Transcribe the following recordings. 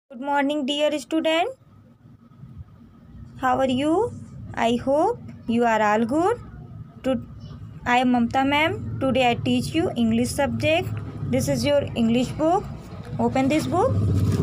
Good morning, dear student. How are you? I hope you are all good. I am Mamta ma'am. Today I teach you English subject. This is your English book. Open this book.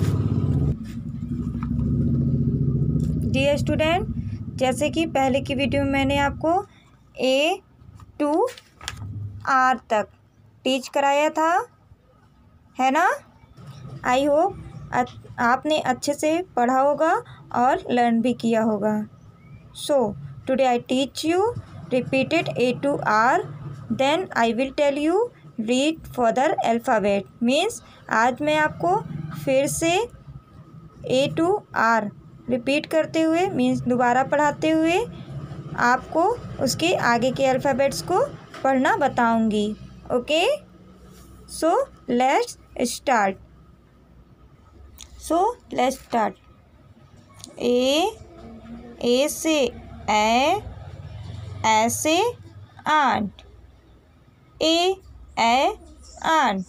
Dear student, जैसे कि पहले की video में मैंने आपको A to R तक teach कराया था, है ना? आई होप आपने अच्छे से पढ़ा होगा और लर्न भी किया होगा. So today I teach you repeated A to R. Then I will tell you read further alphabet. Means आज मैं आपको फिर से A to R रिपीट करते हुए मीन्स दोबारा पढ़ाते हुए आपको उसके आगे के अल्फ़ाबेट्स को पढ़ना बताऊंगी. Okay, so let's start. A से ए से ant. A ant.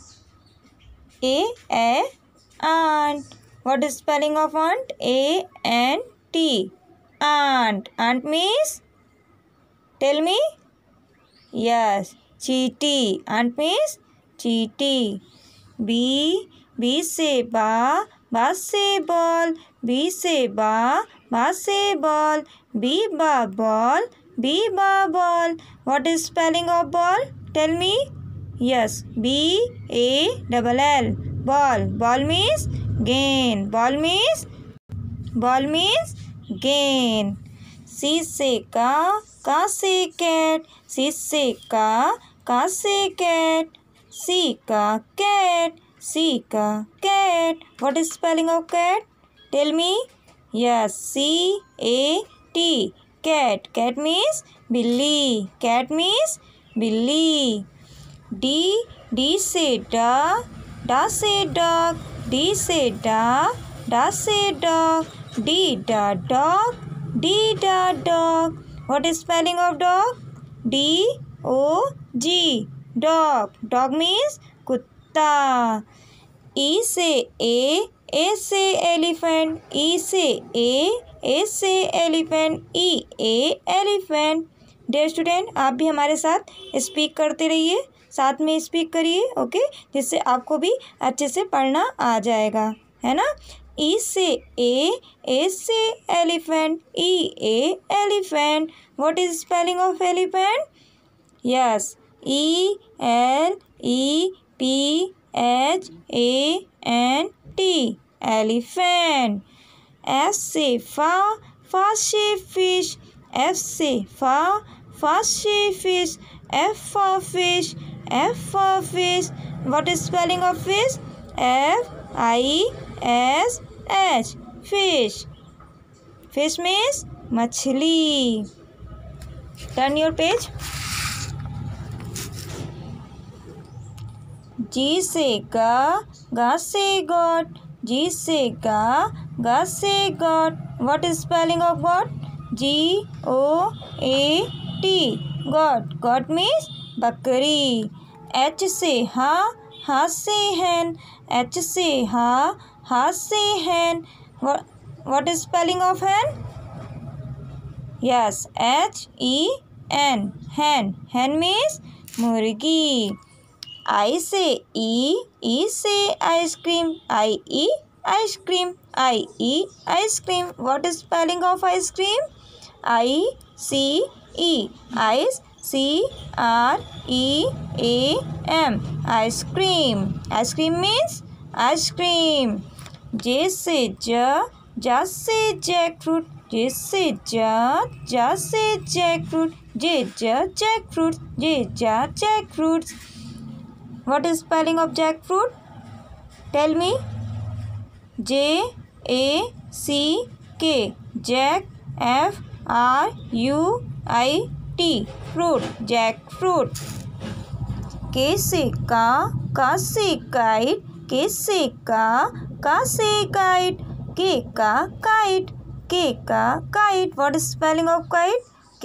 Ant. What is spelling of aunt? A-N-T. Aunt. Aunt means? Tell me. Yes. Cheetah. Aunt means? Cheetah. B से बा से बॉल. B से बा से ball. Ball. Ball. What is spelling of ball? Tell me. Yes. B-A-L-L. Ball. Ball means gain. Ball means gain. C से का से cat. C से का से cat. C का cat. What is spelling of cat? Tell me. Yes. C-A-T. Cat. Cat means बिल्ली. Cat means बिल्ली. D से डा से डॉग. D से डा से dog. Dog. What is spelling of dog? D-O-G. Dog. Dog means कुत्ता. E से A से एलिफेंट. E से A से एलिफेंट. एलिफेंट. डियर स्टूडेंट, आप भी हमारे साथ स्पीक करते रहिए, साथ में स्पीक करिए. ओके, जिससे आपको भी अच्छे से पढ़ना आ जाएगा, है ना? E से A से elephant. Elephant. What is spelling of elephant? Yes. ELEPHANT. Elephant. F से फा से फिश. F से फा से fish. F for fish. What is spelling of fish? F-I-S-H. Fish. Fish means मछली. Turn your page. G से गा से God. G से गा से God. What is spelling of God? G-O-A-T. God means बकरी. H से हा से hen. H से हा से hen. What is spelling of hen? Yes. H-E-N. Hen means मुर्गी. I से E से ice cream. ice cream. What is spelling of ice cream? I-C-E. Ice. C-R-E-A-M. Ice cream. Ice cream means ice cream. J से जा से jackfruit. J से जा से jackfruit. Jackfruit. What is spelling of jackfruit? Tell me. J-A-C-K. Jack. F-R-U-I-T. Fruit. Jackfruit. K से का से kite. K से का से kite. K का kite. What is spelling of kite?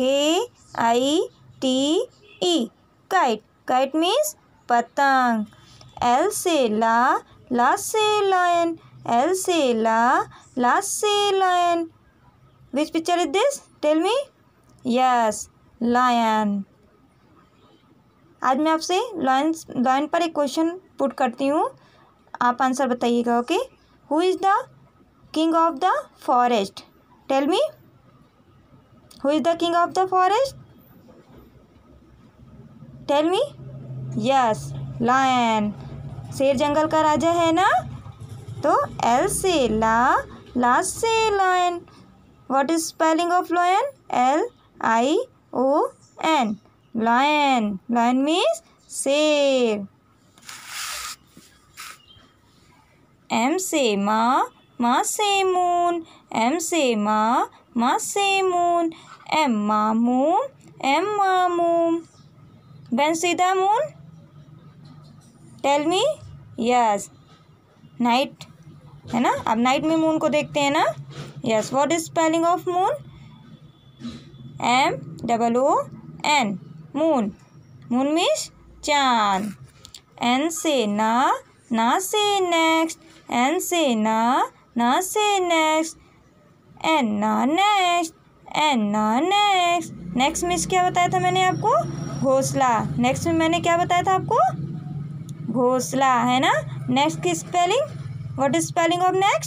K-I-T-E. Kite means पतंग. L से ला से lion. L से ला से lion. Which picture is this? Tell me. Yes, lion. आज मैं आपसे लायन पर एक क्वेश्चन पुट करती हूँ, आप आंसर बताइएगा. Okay. Who is the king of the forest? Tell me. Who is the king of the forest? Tell me. Yes, lion. शेर जंगल का राजा है ना. तो L से ला से lion. What is spelling of lion? LION. Lion. Lion means शेर. M से माँ से मून. M से माँ से moon. M moon. When see the moon? Tell me. Yes, night है ना. अब नाइट में मून को देखते हैं ना. Yes. What is spelling of moon? MOON. Moon. Moon means चांद. N से ना से नेक्स्ट. N से ना से नेक्स्ट. नेक्स्ट. नेक्स्ट मीन्स क्या बताया था मैंने आपको? घोंसला. नेक्स्ट में मैंने क्या बताया था आपको? घोंसला है ना. नेक्स्ट की spelling, what is spelling of nest?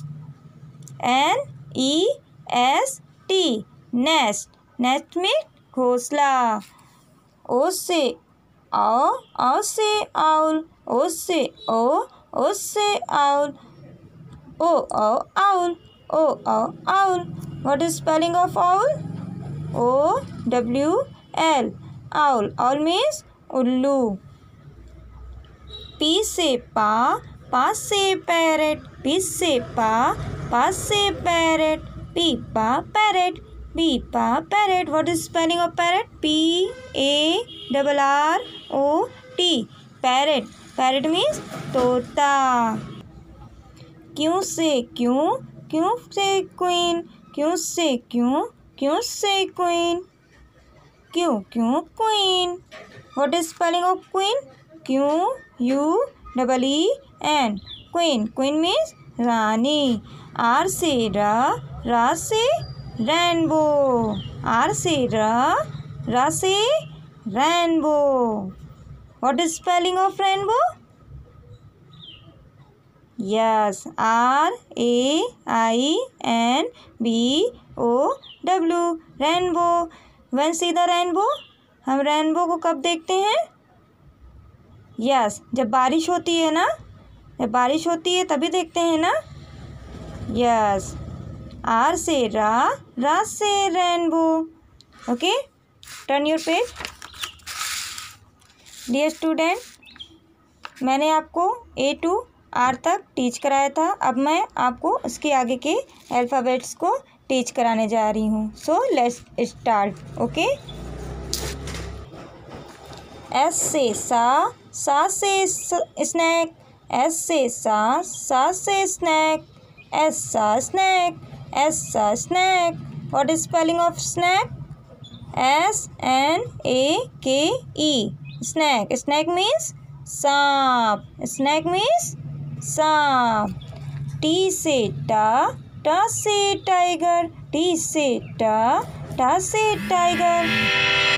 NEST. Nest. Nest में घोंसला. ओ से औ से आउल. ओ से ओ से owl. Owl. Owl. What is spelling of owl? OWL. Owl. Owl means उल्लू. P से पा से पैरेट. P से पा से पैरेट. P पा पैरेट. P पा parrot. What is spelling of parrot? PARROT. Parrot. Parrot means तोता. क्यों से क्यों से क्वीन. क्यों से क्यों से queen. Q queen. What is spelling of queen? QUEEN. Queen. Queen means रानी. R से रा से रेनबो. R से रा से rainbow. What is spelling of rainbow? Yes, RAINBOW. Rainbow. When see the rainbow? हम रेनबो को कब देखते हैं? यस, जब बारिश होती है ना. जब बारिश होती है तभी देखते हैं ना. यस. R से रा से rainbow. Okay. Turn your page. Dear student, मैंने आपको A to R तक टीच कराया था. अब मैं आपको उसके आगे के अल्फ़ाबेट्स को टीच कराने जा रही हूँ. So let's start. Okay. S से सा से स्नैक. S से सा से स्नैक. S सा स्नैक. S सा snake. What is spelling of snake? SNAKE. Snake. Snake means सांप. स्नैक मीन्स सांप. T से टा से टाइगर. T से टा से टाइगर.